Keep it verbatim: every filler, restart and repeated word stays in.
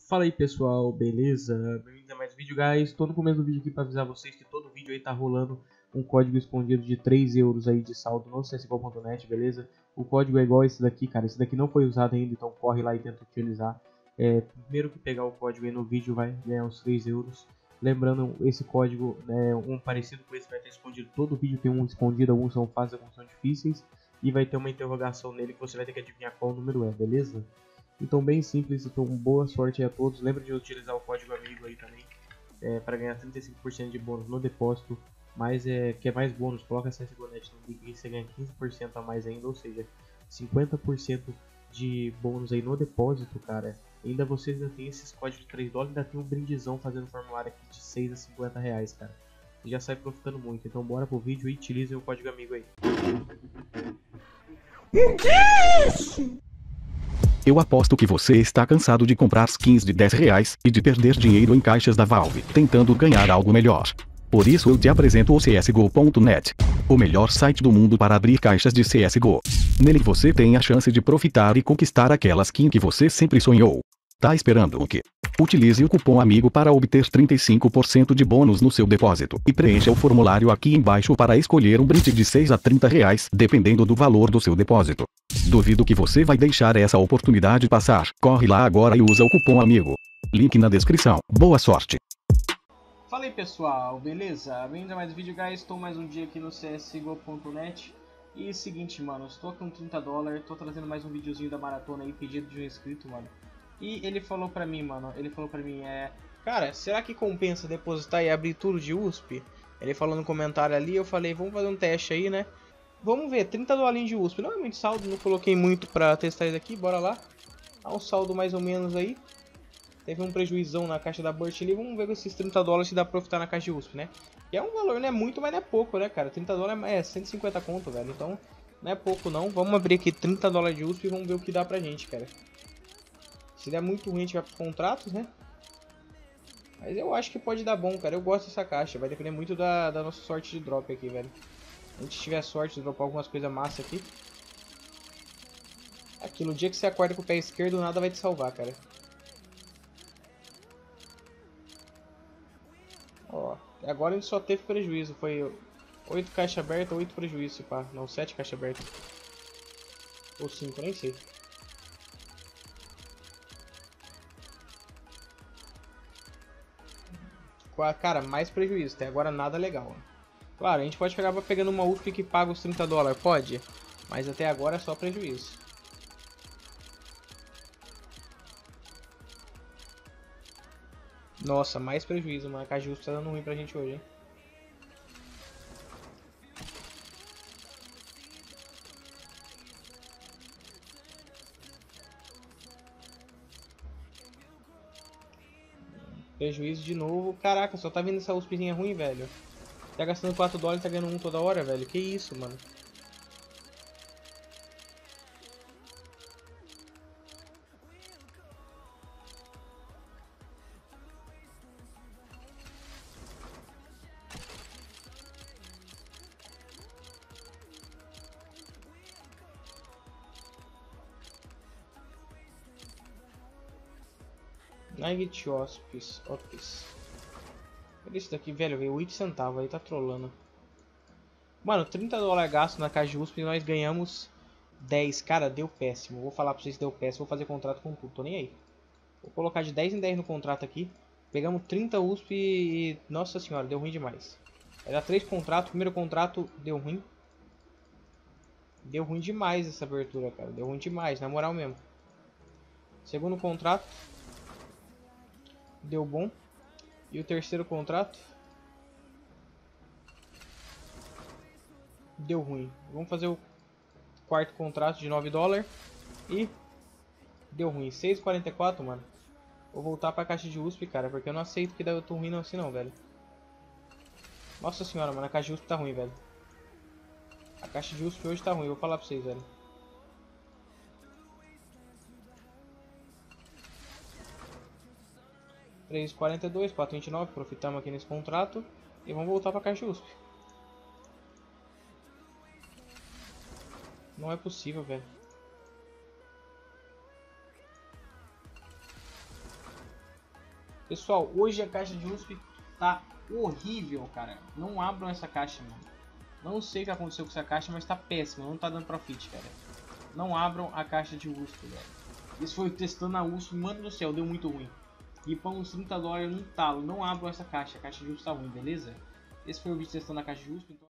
Fala aí pessoal, beleza? Bem-vindos a mais um vídeo, guys. Tô no começo do vídeo aqui para avisar vocês que todo vídeo aí tá rolando um código escondido de três euros aí de saldo no C S G O ponto net, beleza? O código é igual esse daqui, cara. Esse daqui não foi usado ainda, então corre lá e tenta utilizar. É, primeiro que pegar o código aí no vídeo vai ganhar uns três euros. Lembrando, esse código, né, um parecido com esse vai estar escondido. Todo vídeo tem um escondido, alguns são fáceis, alguns são difíceis. E vai ter uma interrogação nele que você vai ter que adivinhar qual número é, beleza? Então bem simples, então boa sorte aí a todos. Lembra de utilizar o código amigo aí também é, para ganhar trinta e cinco por cento de bônus no depósito. Mas é, quer mais bônus, coloca C S G O ponto net no link e você ganha quinze por cento a mais ainda, ou seja, cinquenta por cento de bônus aí no depósito, cara. Ainda vocês ainda tem esses códigos de três dólares, ainda tem um brindizão fazendo formulário aqui de seis a cinquenta reais, cara. E já sai profitando muito, então bora pro vídeo e utilizem o código amigo aí. Eu aposto que você está cansado de comprar skins de dez reais e de perder dinheiro em caixas da Valve, tentando ganhar algo melhor. Por isso eu te apresento o C S G O ponto net, o melhor site do mundo para abrir caixas de C S G O. Nele você tem a chance de profitar e conquistar aquela skin que você sempre sonhou. Tá esperando o quê? Utilize o cupom AMIGO para obter trinta e cinco por cento de bônus no seu depósito e preencha o formulário aqui embaixo para escolher um brinde de seis a trinta reais, dependendo do valor do seu depósito. Duvido que você vai deixar essa oportunidade passar. Corre lá agora e usa o cupom AMIGO. Link na descrição. Boa sorte! Fala aí pessoal, beleza? Bem-vindos a mais um vídeo, guys. Estou mais um dia aqui no C S G O ponto net. E seguinte, mano, estou com trinta dólares, estou trazendo mais um videozinho da maratona aí, pedido de um inscrito, mano. E ele falou pra mim, mano, ele falou pra mim, é... Cara, será que compensa depositar e abrir tudo de U S P? Ele falou no comentário ali, eu falei, vamos fazer um teste aí, né? Vamos ver, trinta dólares de U S P, não é muito saldo, não coloquei muito pra testar isso aqui, bora lá. Há um saldo mais ou menos aí. Teve um prejuizão na caixa da Burst ali, vamos ver com esses trinta dólares se dá pra profitar na caixa de U S P, né? E é um valor, não é muito, mas não é pouco, né, cara? trinta dólares é cento e cinquenta conto, velho, então não é pouco não. Vamos abrir aqui trinta dólares de U S P e vamos ver o que dá pra gente, cara. Se der muito ruim, a gente vai pros contratos, né? Mas eu acho que pode dar bom, cara. Eu gosto dessa caixa. Vai depender muito da, da nossa sorte de drop aqui, velho. Se a gente tiver sorte de dropar algumas coisas massa aqui. Aqui, no dia que você acorda com o pé esquerdo, nada vai te salvar, cara. Ó, agora a gente só teve prejuízo. Foi oito caixas abertas, oito prejuízos, pá. Não, sete caixas abertas. Ou cinco, nem sei. Cara, mais prejuízo, até agora nada legal. Claro, a gente pode pegar pegando uma U S P que paga os trinta dólares, pode. Mas até agora é só prejuízo. Nossa, mais prejuízo, mano. A caixa de U S P tá dando ruim pra gente hoje, hein. Prejuízo de novo. Caraca, só tá vindo essa USPzinha ruim, velho. Tá gastando quatro dólares e tá ganhando um toda hora, velho. Que isso, mano. Night Office. Office. Olha isso daqui, velho. Veio oito centavos aí, tá trolando. Mano, trinta dólares gasto na caixa de U S P e nós ganhamos dez. Cara, deu péssimo. Vou falar pra vocês que deu péssimo. Vou fazer contrato com tudo. Tô nem aí. Vou colocar de dez em dez no contrato aqui. Pegamos trinta U S P e... Nossa senhora, deu ruim demais. Era três contratos. Primeiro contrato deu ruim. Deu ruim demais essa abertura, cara. Deu ruim demais, na moral mesmo. Segundo contrato. Deu bom. E o terceiro contrato. Deu ruim. Vamos fazer o quarto contrato de nove dólares. E... Deu ruim. seis e quarenta e quatro, mano. Vou voltar pra caixa de U S P, cara. Porque eu não aceito que dá tão ruim não assim não, velho. Nossa senhora, mano. A caixa de U S P tá ruim, velho. A caixa de U S P hoje tá ruim. Vou falar pra vocês, velho. três e quarenta e dois, quatro e vinte e nove. Profitamos aqui nesse contrato. E vamos voltar pra caixa de U S P. Não é possível, velho. Pessoal, hoje a caixa de U S P tá horrível, cara. Não abram essa caixa, mano. Não sei o que aconteceu com essa caixa, mas tá péssima. Não tá dando profit, cara. Não abram a caixa de U S P, velho. Isso foi testando a U S P, mano do céu, deu muito ruim. E para uns trinta dólares num talo. Não abram essa caixa. A caixa de U S P tá ruim, beleza? Esse foi o vídeo testando a caixa de U S P. Então...